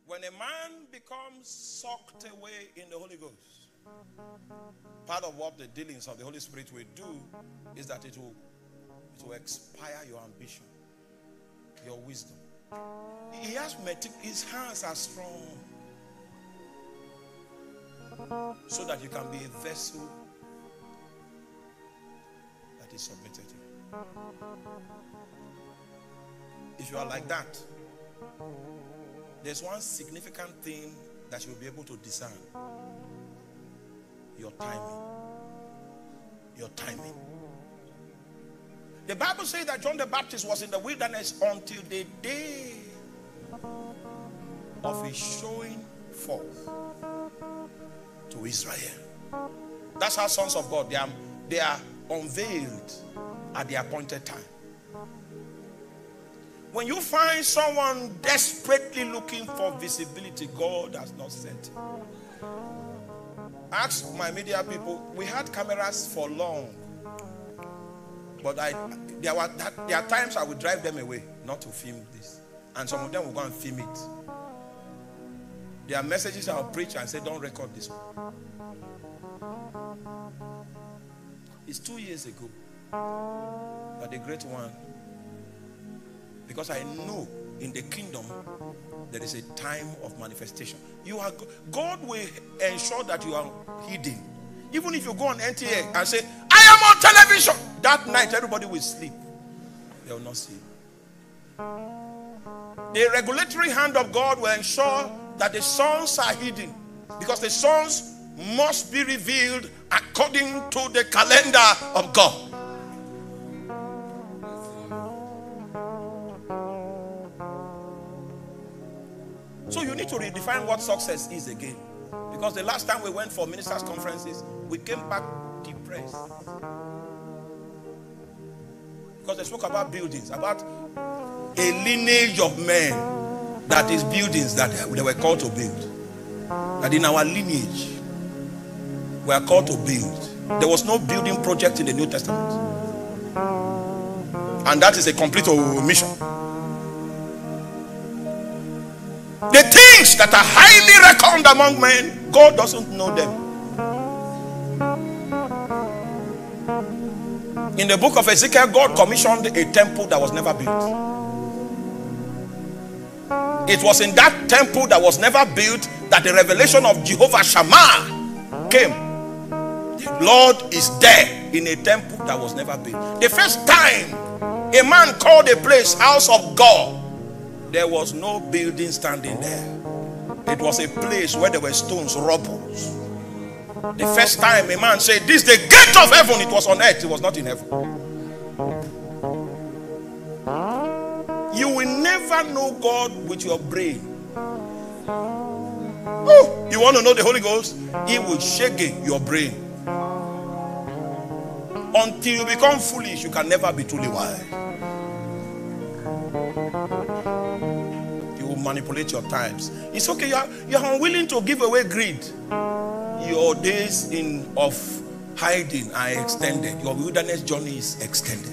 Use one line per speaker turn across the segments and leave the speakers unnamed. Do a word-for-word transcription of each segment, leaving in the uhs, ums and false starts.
When a man becomes sucked away in the Holy Ghost, part of what the dealings of the Holy Spirit will do is that it will, it will expire your ambition, your wisdom. He has his hands are strong, so that you can be a vessel that is submitted to you. If you are like that, there's one significant thing that you'll be able to discern: your timing. Your timing. The Bible says that John the Baptist was in the wilderness until the day of his showing forth to Israel. That's how sons of God, they are, they are unveiled at the appointed time. When you find someone desperately looking for visibility, God has not sent him. Ask my media people. We had cameras for long, but I there were there are times I would drive them away not to film this, and some of them will go and film it. There are messages I'll preach and say, don't record this one. It's two years ago that the great one, because I know in the kingdom there is a time of manifestation. You are God will ensure that you are hidden. Even if you go on N T A and say, I am on television, that night everybody will sleep. They will not see you. The regulatory hand of God will ensure that the sons are hidden, because the sons must be revealed according to the calendar of God. So you need to redefine what success is again. Because the last time we went for ministers' conferences, we came back depressed. Because they spoke about buildings, about a lineage of men that is buildings that they were called to build. That in our lineage, we are called to build. There was no building project in the New Testament. And that is a complete omission. The things that are highly reckoned among men, God doesn't know them. In the book of Ezekiel, God commissioned a temple that was never built. It was in that temple that was never built that the revelation of Jehovah Shammah came. The Lord is there in a temple that was never built. The first time a man called a place house of God, there was no building standing there. It was a place where there were stones, rubbles. The first time a man said, this is the gate of heaven, it was on earth, it was not in heaven. You will never know God with your brain. Oh, you want to know the Holy Ghost? He will shake your brain. Until you become foolish, you can never be truly wise. You will manipulate your times. It's okay, you are, you are unwilling to give away greed. Your days in of hiding are extended. Your wilderness journey is extended.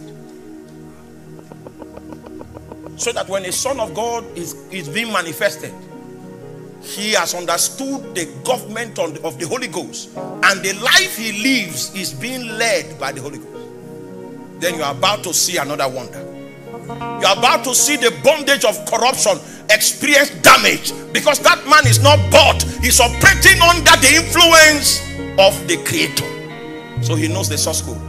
So that when a son of God is, is being manifested, he has understood the government on the, of the Holy Ghost, and the life he lives is being led by the Holy Ghost. Then you are about to see another wonder. You are about to see the bondage of corruption experience damage, because that man is not bought. He's operating under the influence of the Creator. So he knows the source code.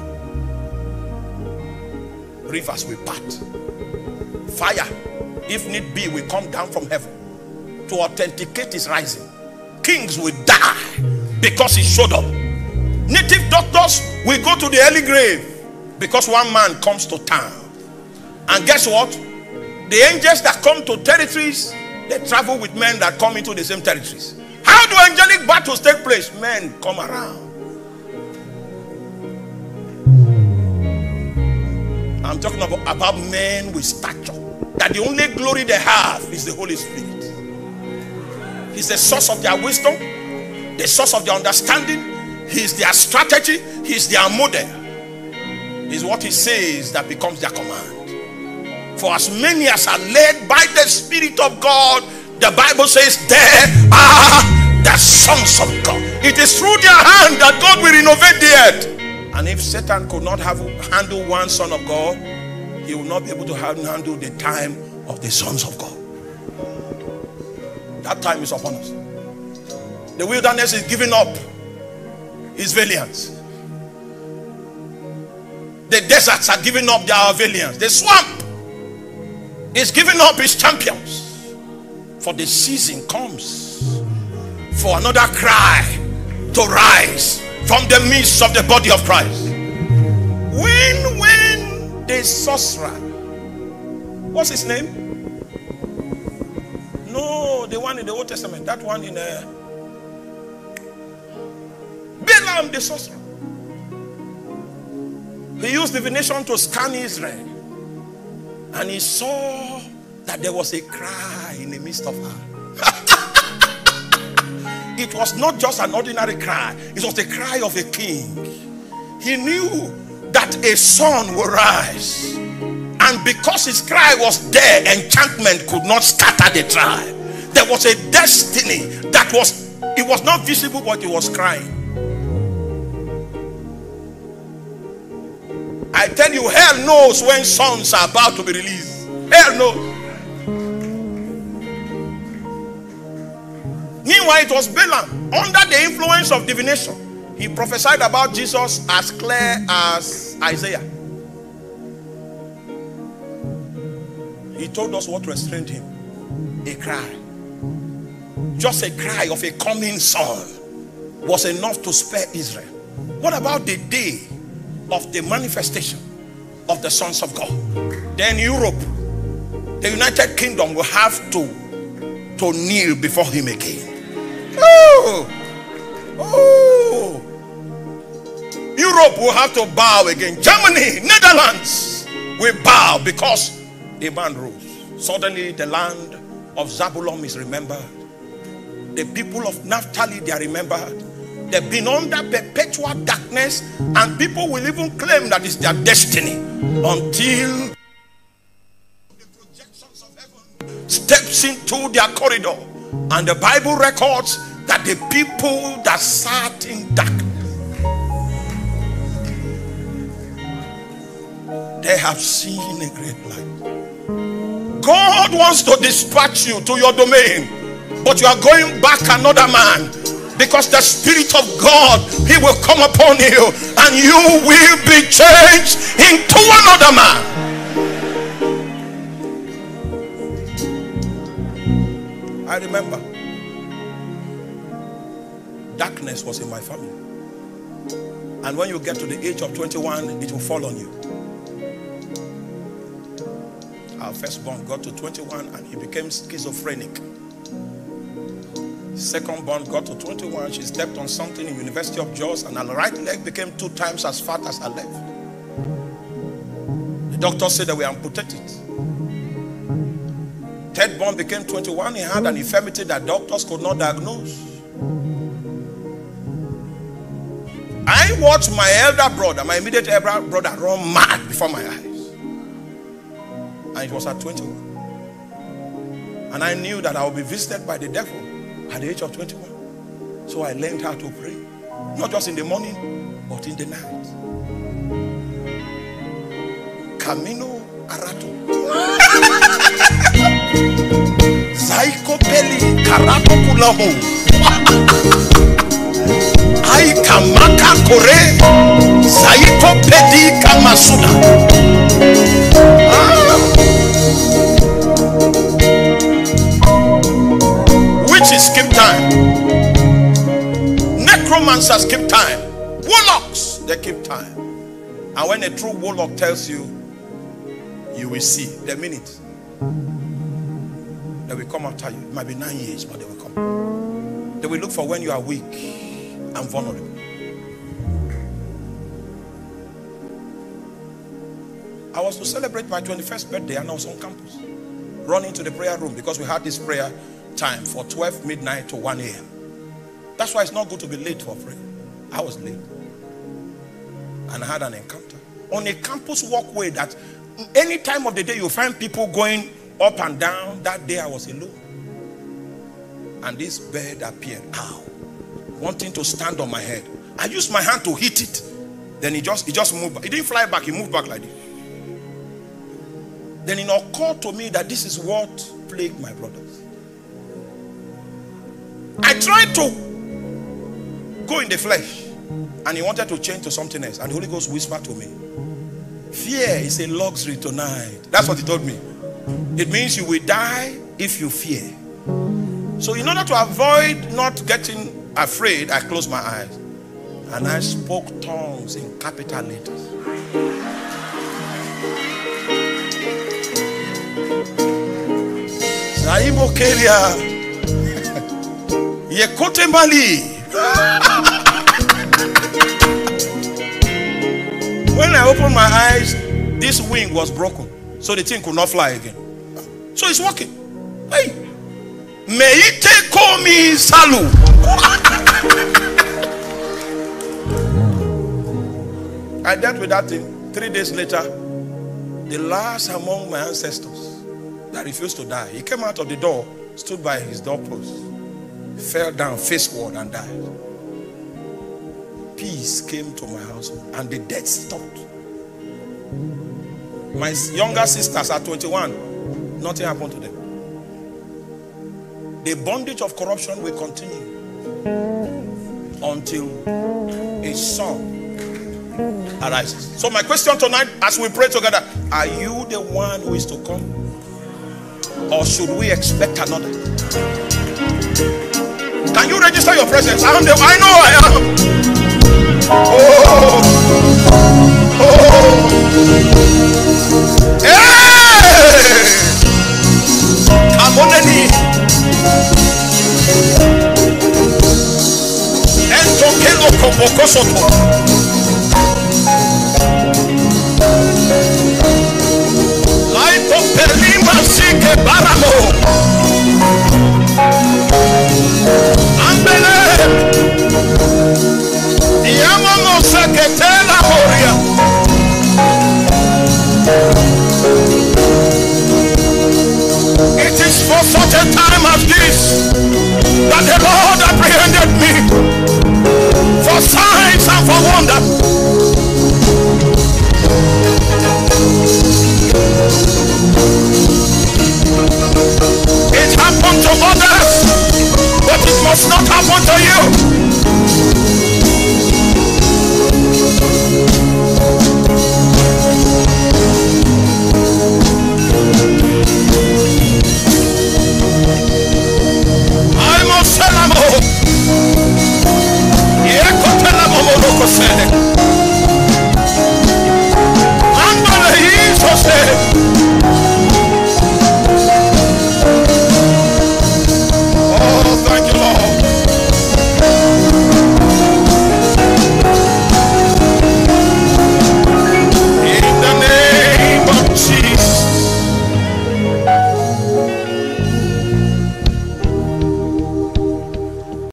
Rivers will part. Fire, if need be, will come down from heaven to authenticate his rising. Kings will die because he showed up. Native doctors will go to the early grave because one man comes to town. And guess what? The angels that come to territories, they travel with men that come into the same territories. How do angelic battles take place? Men come around. I'm talking about, about men with stature, that the only glory they have is the Holy Spirit. He's the source of their wisdom, the source of their understanding. He's their strategy. He's their model. Is what he says that becomes their command. For as many as are led by the Spirit of God, The Bible says there are the sons of God. It is through their hand that God will renovate the earth. And if Satan could not have handle one son of God, he will not be able to have, handle the time of the sons of God. That time is upon us. The wilderness is giving up its valiance. The deserts are giving up their valiance. The swamp is giving up its champions. For the season comes for another cry to rise from the midst of the body of Christ. When, when the sorcerer, what's his name? No, the one in the Old Testament, that one in uh, Balaam the sorcerer. He used divination to scan Israel, and he saw that there was a cry in the midst of her. It was not just an ordinary cry, it was the cry of a king. He knew that a son would rise, and because his cry was there, enchantment could not scatter the tribe. There was a destiny that was, it was not visible, but it was crying. I tell you, hell knows when sons are about to be released. Hell knows. Meanwhile, it was Balaam, under the influence of divination. He prophesied about Jesus as clear as Isaiah. He told us what restrained him. A cry. Just a cry of a coming son was enough to spare Israel. What about the day of the manifestation of the sons of God? Then Europe, the United Kingdom, will have to, to kneel before him again. Oh, oh. Europe will have to bow again. Germany, Netherlands will bow because a man rose. Suddenly the land of Zabulon is remembered. The people of Naphtali, they are remembered. They've been under perpetual darkness, and people will even claim that it's their destiny until the projections of heaven steps into their corridor. And the Bible records that the people that sat in darkness, they have seen a great light. God wants to dispatch you to your domain, but you are going back another man. Because the Spirit of God, he will come upon you, and you will be changed into another man. I remember darkness was in my family, and when you get to the age of twenty-one, it will fall on you. Our firstborn got to twenty-one and he became schizophrenic. Second born got to twenty-one, she stepped on something in University of Jos, and her right leg became two times as fat as her left. The doctor said that we amputated. Third born became twenty-one, he had an infirmity that doctors could not diagnose. I watched my elder brother, my immediate elder brother, run mad before my eyes. And it was at twenty-one. And I knew that I would be visited by the devil at the age of twenty-one. So I learned how to pray. Not just in the morning, but in the night. Camino Arato. Zaiko Peli Karato Kulamo. Ai Kamaka Kore. Zaiko Pedi Kamasuda. Ah. Witches keep time. Necromancers keep time. Warlocks, they keep time. And when a true warlock tells you, you will see the minute they will come after you. It might be nine years, but they will come. They will look for when you are weak and vulnerable. I was to celebrate my twenty-first birthday, and I was on campus, running to the prayer room because we had this prayer time for twelve midnight to one A M That's why it's not good to be late for prayer. I was late, and I had an encounter on a campus walkway that any time of the day you find people going up and down. That day I was alone. and this bird appeared. Ow. Wanting to stand on my head. I used my hand to hit it. Then he just, he just moved back. He didn't fly back, he moved back like this. Then it occurred to me that this is what plagued my brothers. I tried to go in the flesh, and he wanted to change to something else. And the Holy Ghost whispered to me, fear is a luxury tonight. That's what he told me. It means you will die if you fear. So in order to avoid not getting afraid, I closed my eyes. And I spoke tongues in capital letters. Saimo Keria Yekote Mali. When I opened my eyes, this wing was broken, so the thing could not fly again. So it's working. Hey, Meite Komi Salu. I dealt with that thing. Three days later, the last among my ancestors that refused to die, he came out of the door, stood by his doorpost, fell down faceward and died. Peace came to my household and the death stopped. My younger sisters are twenty-one. Nothing happened to them. The bondage of corruption will continue until a son arises. So my question tonight, as we pray together, are you the one who is to come, or should we expect another? Can you register your presence? I am the, I know I am. Oh, oh, hey, come on, Lenny. Ento kelo koboko soto. Laito perlima sike baramo. Ambele. Yamamo seketela moria. It is for such a time as this that the Lord apprehended me for signs and for wonder. It happened to others, but it must not happen to you.